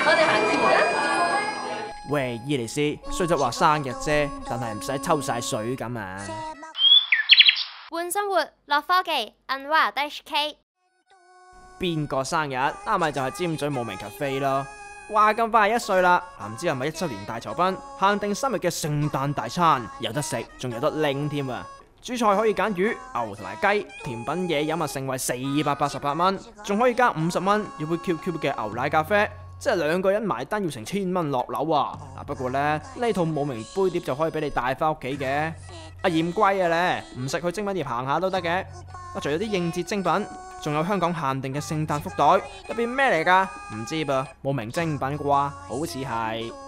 我哋行前啦。 喂，伊莉絲，雖則話生日啫，但係唔使抽晒水咁啊！ 換生活，樂科技 Unwild HK。 邊個生日？啱咪就係尖咀慕名 cafe 咯。話咁快係1歲啦，唔知係咪1周年大酬賓，限定3日嘅聖誕大餐，有得食，仲有得拎添啊！主菜可以揀魚、牛同埋雞，甜品嘢飲啊，盛惠488蚊，仲可以加50蚊，要杯 QQ 嘅牛奶咖啡。即係2個人埋單要成1000蚊落樓啊！不過呢套慕名杯碟就可以俾你帶翻屋企嘅，嫌貴啊咧，唔食去精品店行下都得嘅。仲有啲應節精品，仲有香港限定嘅聖誕福袋，入邊咩嚟㗎？唔知噃，慕名精品啩，好似係。